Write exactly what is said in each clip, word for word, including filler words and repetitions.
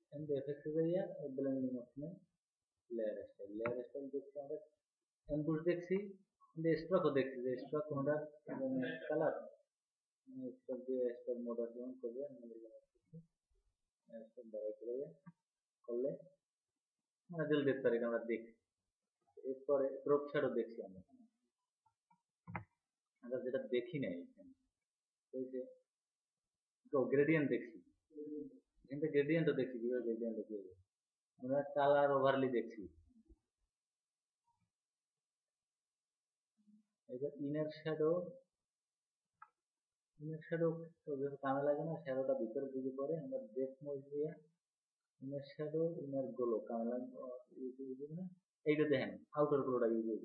and এফেক্টে যাইয়া blending অপশনে layer style layer style দেখছি আমরা এমপুশ দেখছি স্ট্রোকও দেখছি যে স্ট্রোক কোনটা কালার স্ট্রোক দিয়ে স্ট্রোক মোড অন করবে স্ট্রোক বাড়াই করে করলে মানে দিল দেখতে পারি আমরা দেখছি এরপরে ড্রপ শ্যাডো দেখছি আমরা আমরা যেটা দেখি নাই এখানে ওই যে গ্রেডিয়েন্ট দেখছি এখানে গ্রেডিয়েন্টও দেখছি কিভাবে গ্রেডিয়েন্ট দেখি আমরা কালার ওভারলি দেখছি এবার ইনার শ্যাডো ইনার শ্যাডো কামে লাগে না শ্যাডোটা ভিতরে দিকে পরে আমরা ডেপ মোড দিয়ে ইনার শ্যাডো ইনার গ্লো কামে লাগবে ইউজ না এইটা দেখেন আউটার গ্লোটা ইউজ করবে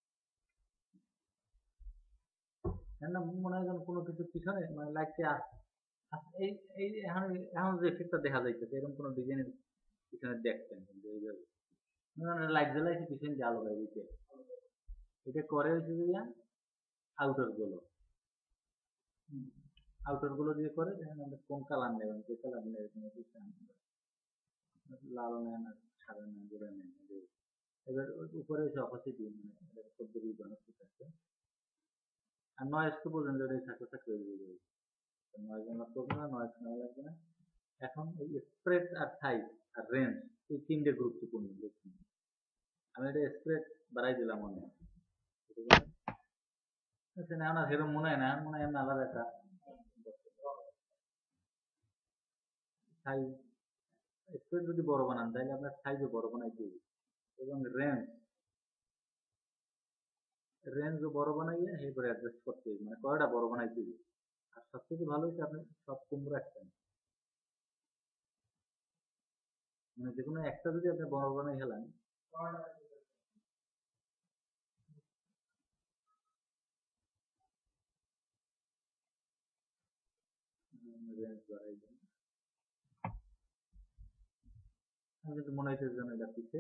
না মনে হয় যেন কোনো কিছু পিছনে মানে লাগতে আসছে এই এই এখন এখন যে এফেক্টটা দেখা যাইতেছে এরকম কোনো ডিজাইনের পিছনে দেখতেন কিন্তু এইভাবে লাইট জ্বালাইছে পিছনে যে আলো বাইরে এটা করে হচ্ছে যে আউটার গুলো আউটার গুলো দিয়ে করে দেখেন আমরা কোন কালার নেবেন যে কালার নেবেন লাল নেন আর সাদা নেন গোড়া নেন এবার উপরে হচ্ছে অপাসিটি মানে পদ্ধতি বানাতে থাকছে আর নয়েজ তো বললেন যে থাকতে থাকতে হয়ে যাবে নয়েজ আমরা করবো না নয়েজ নেওয়া লাগবে না এখন এই স্প্রেড আর সাইজ আর রেঞ্জ এই তিনটে গুরুত্বপূর্ণ দেখুন আমি এটা স্প্রেড বাড়াই দিলাম মনে হয় আমার সেরকম মনে হয় না মনে হয় আলাদা একটা সাইজ স্প্রেড যদি বড় বানান তাহলে আপনার সাইজও বড় বানাইতে হবে এবং রেঞ্জ রেঞ্জও বড় বানাইয়া এরপরে অ্যাডজাস্ট করতে হবে মানে কয়টা বড় বানাইতে হবে আর সবথেকে ভালো হচ্ছে আপনি সব কম রাখতেন মানে যে কোনো একটা যদি আপনি বড় বানাই খেলেন রেঞ্জ বাড়াই দেন আমি কিন্তু মনে হচ্ছে যেন এটা পিছে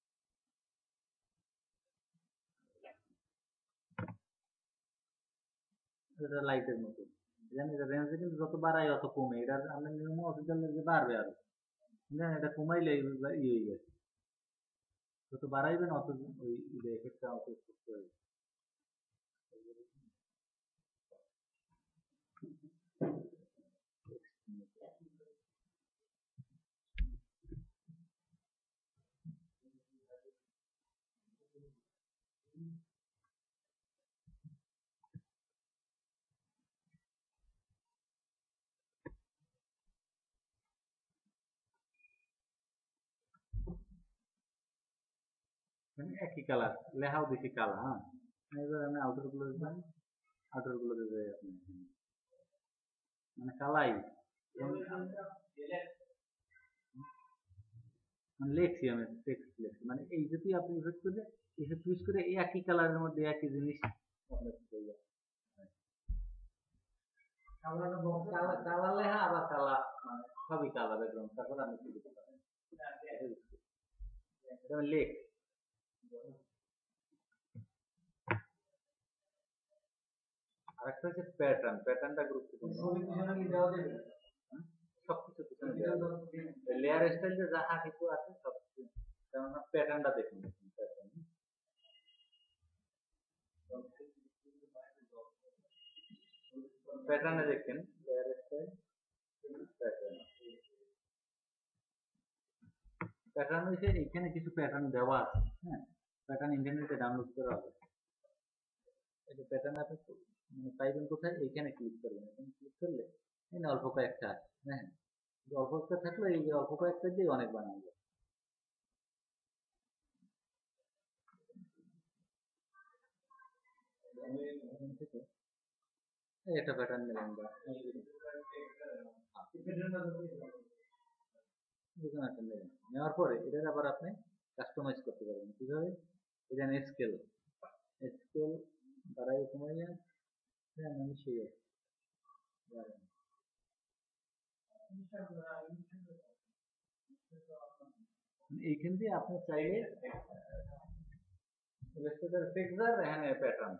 এটা লাইটের মতো জানি এটা রেঞ্জ কিন্তু যত বাড়াই অত কমে এটা আমরা নিয়ম অফিসিয়াল যে বাড়বে আরো জানেন এটা কমাইলে ইয়ে হয়ে গেছে যত বাড়াইবেন অত ওই এফেক্টটা অত সুস্থ হয়ে মানে একই কালার লেখাও বেশি কালা হ্যাঁ এবার আমি আউটার গুলো দিলাম আউটার গুলো দিয়ে আপনি মানে কালাই মানে লিখছি আমি টেক্সট লিখছি মানে এই যদি আপনি ইফেক্ট করে ইফেক্ট ইউজ করে একই কালারের মধ্যে একই জিনিস কালার লেখা আবার কালা মানে সবই কালা ব্যাকগ্রাউন্ড তারপর আপনি কি দিতে পারেন এটা লেখ আরেকটা হচ্ছে প্যাটার্ন প্যাটার্নটা গুরুত্বপূর্ণ সবকিছু পিছনে লেয়ার স্টাইল যে যাহা কিছু আছে সবকিছু যেমন প্যাটার্নটা দেখুন প্যাটার্নে দেখেন লেয়ার স্টাইল প্যাটার্ন প্যাটার্ন হচ্ছে এখানে কিছু প্যাটার্ন দেওয়া আছে হ্যাঁ প্যাটার্ন ইন্টারনেটে ডাউনলোড করা হবে এটা প্যাটার্ন আপনি মানে পাইবেন কোথায় এইখানে ক্লিক করবেন এখানে ক্লিক করলে এই অল্প কয়েকটা আছে হ্যাঁ অল্প কয়েকটা থাকলে এই যে অল্প কয়েকটা দিয়ে অনেক বানানো যায় একটা প্যাটার্ন নিলাম বা নেওয়ার পরে এটার আবার আপনি কাস্টমাইজ করতে পারবেন কিভাবে এখানে স্কেল স্কেল বাড়াই কমাইয়া হ্যাঁ আমি সেই এইখান দিয়ে আপনি চাইলে টেক্সচার এখানে প্যাটার্ন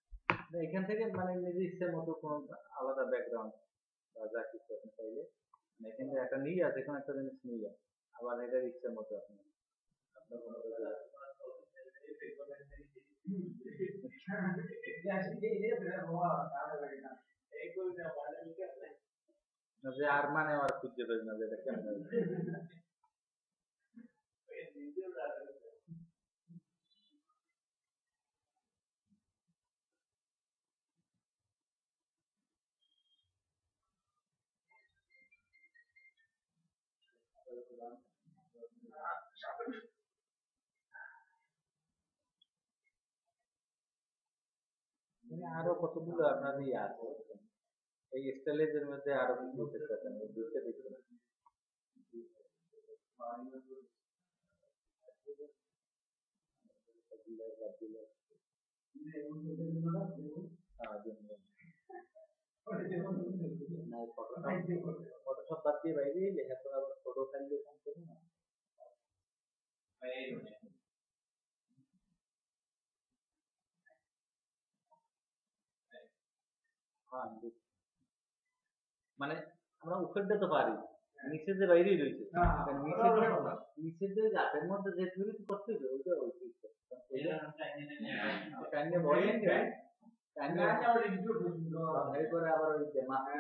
এখান থেকে মানে নিজের ইচ্ছা মতো কোনো আলাদা ব্যাকগ্রাউন্ড বা যা কিছু আপনি চাইলে এখানে একটা নিয়ে আছে, কোনো একটা জিনিস নিয়ে আবার এটার ইচ্ছার মতো আপনি আপনার কোনো যে আর মানে আর খুঁজে পাই না যে এটা কেমন আরো কতগুলো আপনার ইয়ে আছে এই স্টাইলের মধ্যে আরো কিছু দেখতে পাচ্ছেন দুইটা দেখতে ফটোশপ বাদ দিয়ে বাইরে লেখা তো আবার ফটো ফাইল দিয়ে কাম করি না মানে আমরা উপরটা তো পারি নিচে যে বাইরেই রয়েছে নিচে যে গাছের মধ্যে যে চুরি করতে হবে ওইটা ওইটা টাইনে বলেন টাইনে এরপরে আবার ওই যে মাছ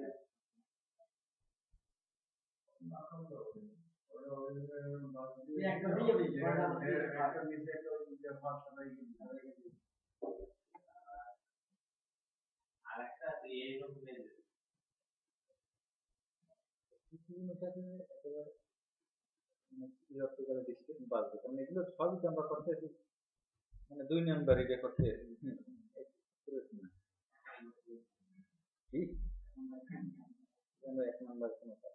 আরেকটা এইরকম একেবারে বিরক্ত করে দিচ্ছে বাজবে কারণ এগুলো সবই তো আমরা করতেছি মানে দুই নাম্বার এটা করতে আমরা এক নাম্বার কোনো কাজ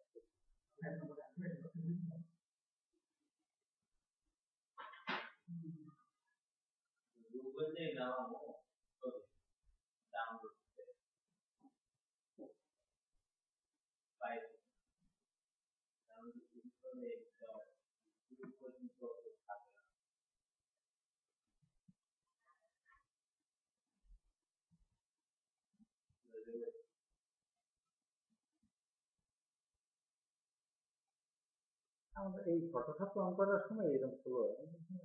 গুগলে নামাবো ডাউনলোড ফাইল ডাউনলোড করে আমাদের এই ফটোশপ অন করার সময় এরকম স্লো হয়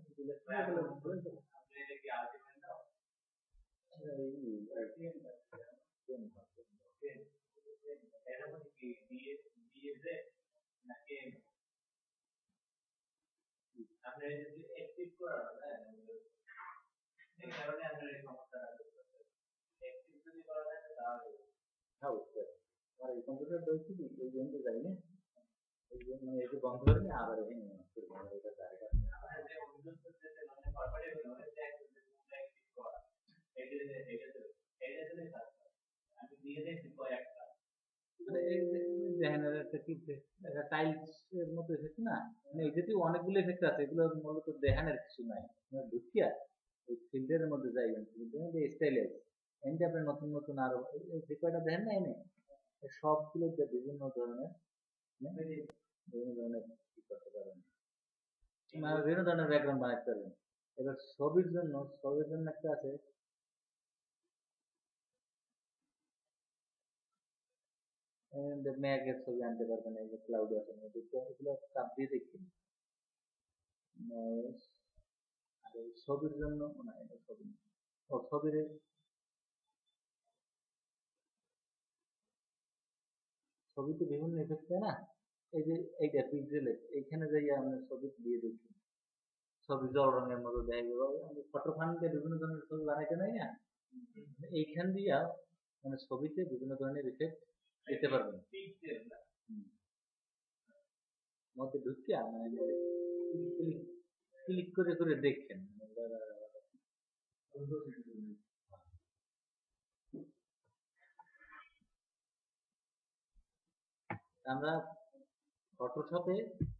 আমার এই কম্পিউটার রয়েছে কি এই জন্য যাই না এই জন্য এই যে বন্ধ করে নিয়ে আবার এখানে এটা জায়গা টাইলসের মতো এফেক্ট না মানে এটাতে অনেকগুলো এফেক্ট আছে এগুলো মূলত দেখানোর কিছু নাই ঢুকিয়া ওই ফিল্ডের মধ্যে যাইবেন ফিল্ডের মধ্যে স্টাইল আছে এমনি আপনি নতুন নতুন আরো যে কয়টা দেখেন না এনে সবগুলো বিভিন্ন ধরনের বিভিন্ন ধরনের কি করতে পারেন বিভিন্ন ধরনের ব্যাকগ্রাউন্ড বানাতে পারবেন এবার ছবির জন্য ছবির জন্য একটা আছে মেঘের ছবি আনতে পারবেন এই যে ক্লাউড আছে এগুলো চাপ দিয়ে দেখি ছবির জন্য না এটা ছবি ও ছবির ছবিতে বিভিন্ন এফেক্ট হয় না এই যে এইটা পিক্সেল এইখানে যাই আমরা ছবি দিয়ে দেখি ছবি জল রঙের মতো দেখা যাবে ফটো ফান্ডে বিভিন্ন ধরনের ছবি বানাইতে নাই না এইখান দিয়া মানে ছবিতে বিভিন্ন ধরনের ইফেক্ট দিতে পারবেন মধ্যে ঢুকিয়া মানে ক্লিক করে করে দেখছেন আমরা ফটোশপে